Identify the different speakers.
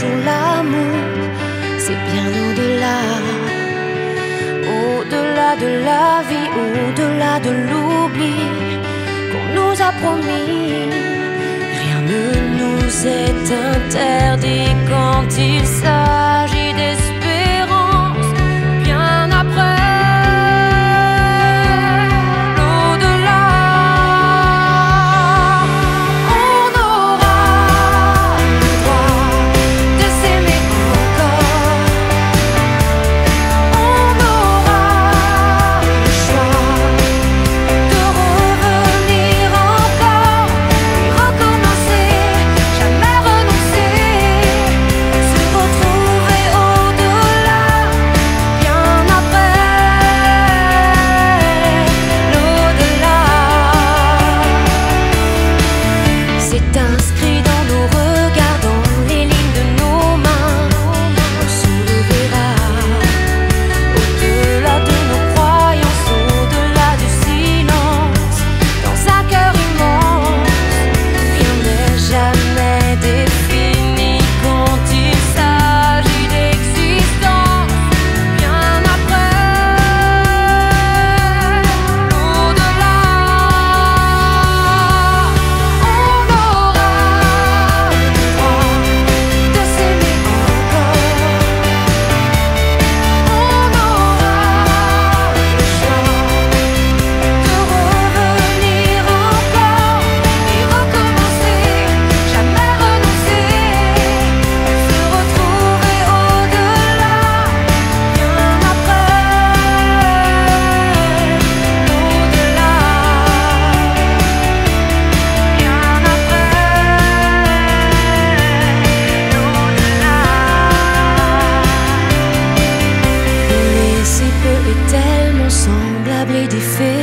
Speaker 1: sur l'amour, c'est bien au-delà. Au-delà de la vie, au-delà de l'oubli qu'on nous a promis. Rien ne nous est interdit quand il s'agit d'espérance. Bien après l'au-delà, on aura le droit de s'aimer encore. On aura le choix de revenir encore et recommencer, jamais renoncer, se retrouver au-delà, bien après l'au-delà. C'est inscrit dans nos regards, dans les lignes de nos mains. On se reverra au-delà de nos croyances, au-delà du silence, dans un cœur immense. Rien n'est jamais défini quand il s'agit d'existence. Bien après l'au-delà, on aura le droit de s'aimer encore. On aura le choix de revenir encore et recommencer, jamais renoncer, se retrouver au-delà, bien après l'au-delà, bien après l'au-delà. Les si peu est tellement semblable et différent.